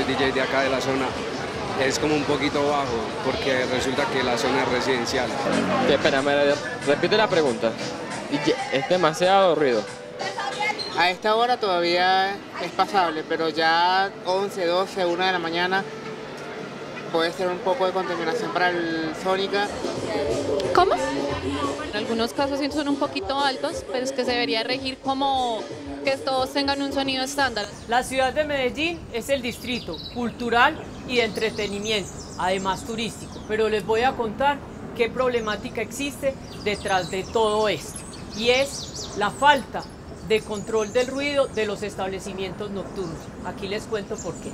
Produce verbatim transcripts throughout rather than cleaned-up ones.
D J de acá de la zona, es como un poquito bajo, porque resulta que la zona es residencial. Sí, espera, me repite la pregunta. ¿Es demasiado ruido? A esta hora todavía es pasable, pero ya once, doce, una de la mañana puede ser un poco de contaminación para el sónica. ¿Cómo? En algunos casos sí son un poquito altos, pero es que se debería regir como que todos tengan un sonido estándar. La ciudad de Medellín es el distrito cultural y de entretenimiento, además turístico, pero les voy a contar qué problemática existe detrás de todo esto, y es la falta de control del ruido de los establecimientos nocturnos. Aquí les cuento por qué.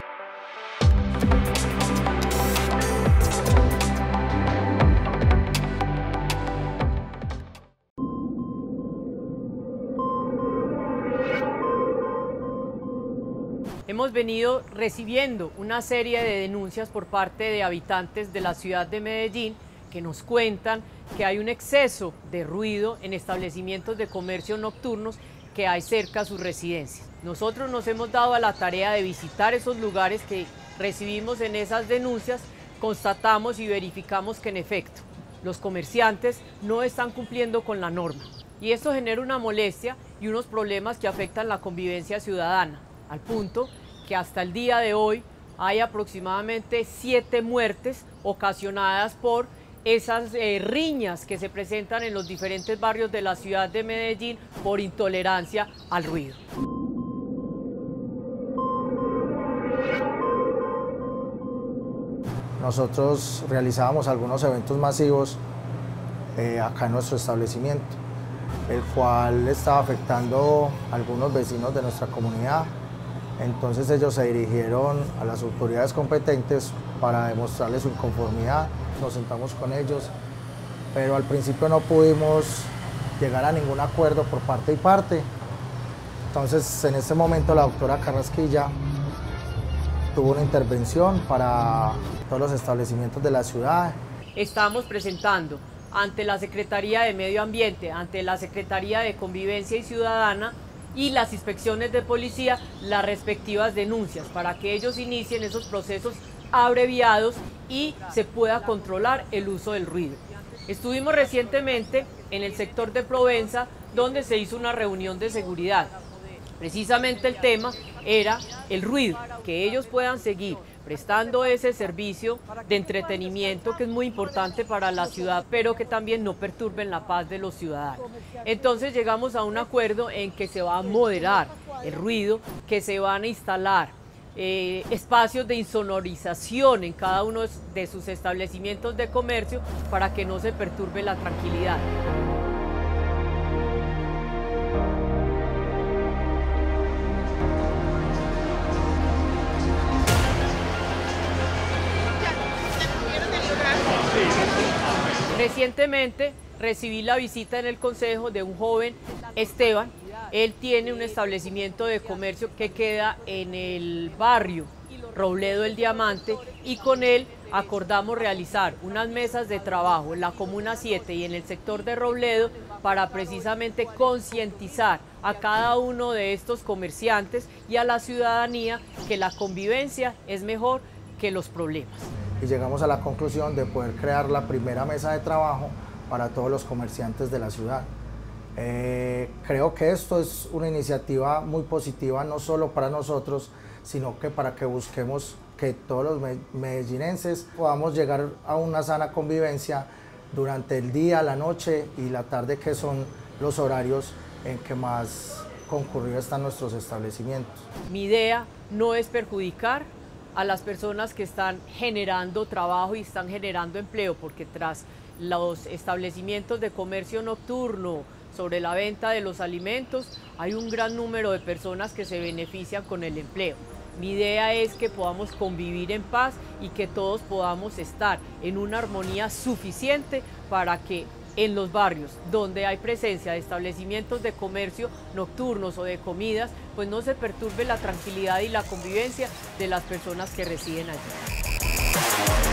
Hemos venido recibiendo una serie de denuncias por parte de habitantes de la ciudad de Medellín que nos cuentan que hay un exceso de ruido en establecimientos de comercio nocturnos que hay cerca a sus residencias. Nosotros nos hemos dado a la tarea de visitar esos lugares que recibimos en esas denuncias, constatamos y verificamos que en efecto los comerciantes no están cumpliendo con la norma. Y esto genera una molestia y unos problemas que afectan la convivencia ciudadana, al punto que hasta el día de hoy hay aproximadamente siete muertes ocasionadas por esas eh, riñas que se presentan en los diferentes barrios de la ciudad de Medellín por intolerancia al ruido. Nosotros realizábamos algunos eventos masivos eh, acá en nuestro establecimiento, el cual estaba afectando a algunos vecinos de nuestra comunidad. Entonces ellos se dirigieron a las autoridades competentes para demostrarles su inconformidad. Nos sentamos con ellos, pero al principio no pudimos llegar a ningún acuerdo por parte y parte. Entonces en ese momento la doctora Carrasquilla tuvo una intervención para todos los establecimientos de la ciudad. Estamos presentando ante la Secretaría de Medio Ambiente, ante la Secretaría de Convivencia y Ciudadana y las inspecciones de policía las respectivas denuncias para que ellos inicien esos procesos abreviados y se pueda controlar el uso del ruido. Estuvimos recientemente en el sector de Provenza, donde se hizo una reunión de seguridad. Precisamente el tema era el ruido, que ellos puedan seguir prestando ese servicio de entretenimiento que es muy importante para la ciudad, pero que también no perturben la paz de los ciudadanos. Entonces llegamos a un acuerdo en que se va a moderar el ruido, que se van a instalar eh, espacios de insonorización en cada uno de sus establecimientos de comercio para que no se perturbe la tranquilidad. Recientemente recibí la visita en el consejo de un joven, Esteban. Él tiene un establecimiento de comercio que queda en el barrio Robledo El Diamante y con él acordamos realizar unas mesas de trabajo en la Comuna siete y en el sector de Robledo para precisamente concientizar a cada uno de estos comerciantes y a la ciudadanía que la convivencia es mejor que los problemas. Y llegamos a la conclusión de poder crear la primera mesa de trabajo para todos los comerciantes de la ciudad. Eh, creo que esto es una iniciativa muy positiva, no solo para nosotros, sino que para que busquemos que todos los medellinenses podamos llegar a una sana convivencia durante el día, la noche y la tarde, que son los horarios en que más concurridos están nuestros establecimientos. Mi idea no es perjudicar a las personas que están generando trabajo y están generando empleo, porque tras los establecimientos de comercio nocturno, sobre la venta de los alimentos, hay un gran número de personas que se benefician con el empleo. Mi idea es que podamos convivir en paz y que todos podamos estar en una armonía suficiente para que en los barrios donde hay presencia de establecimientos de comercio nocturnos o de comidas, pues no se perturbe la tranquilidad y la convivencia de las personas que residen allí.